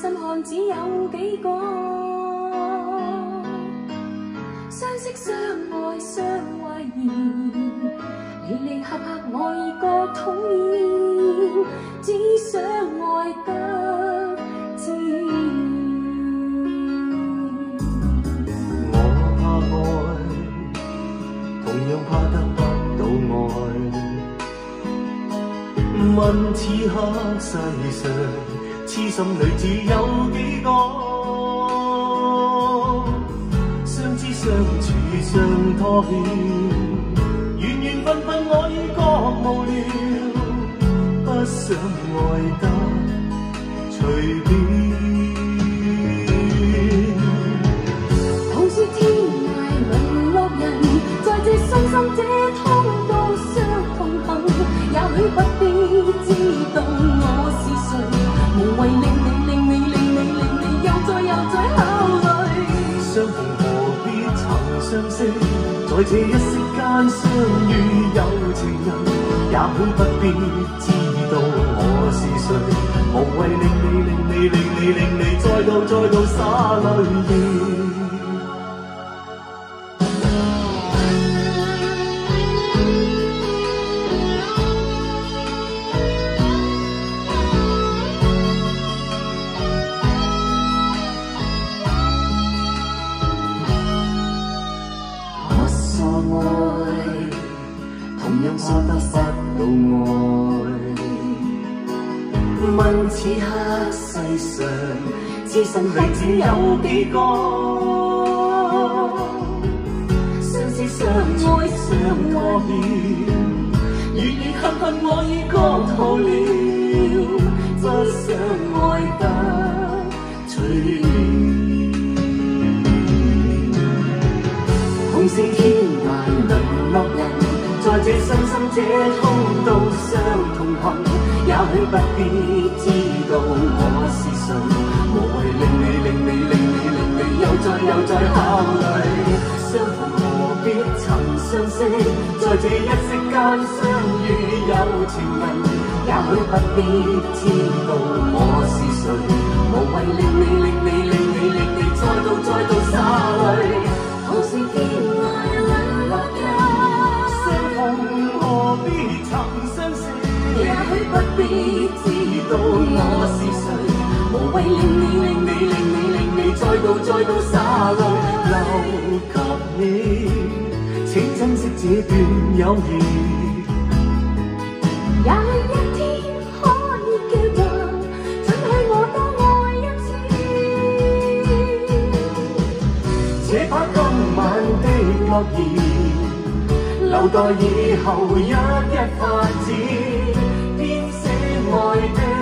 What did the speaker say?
細心看，只有幾個相識、相愛、相懷疑，離離合合，我已覺討厭，只想愛得自然。 我怕愛，同樣怕得不到愛。問此刻世上，痴心女子有幾個？相知相處相拖欠，緣緣分分我已覺無聊，不想愛得隨便。 好似天涯淪落人，在這傷心這通道上同行，也許不必知道我是誰，無謂令你又再考慮。 相逢何必曾相識，在這一息間相遇有情人，也許不必知道我是誰，無謂令你再度灑淚意。同樣怕得不到愛，問此刻世上，痴心女子有幾個？相識相愛相拖欠，緣緣恨恨我已覺透了，不想愛得隨便。紅線天涯淪落人，在這傷心這通道上同行，也許不必知道我是誰，無謂令你又再考慮。相逢何必曾相識，在這一息間相遇有情人，也許不必知道我是誰，無謂令你再度灑淚。好似天涯淪落人，相逢何必曾相識，也許不必知道我是誰，無謂令你再度灑淚。留給你，請珍惜這段友誼。 也許一天可以嘅話，准許我多愛一次。 這把今晚的諾言，留待以後一發展，編寫愛的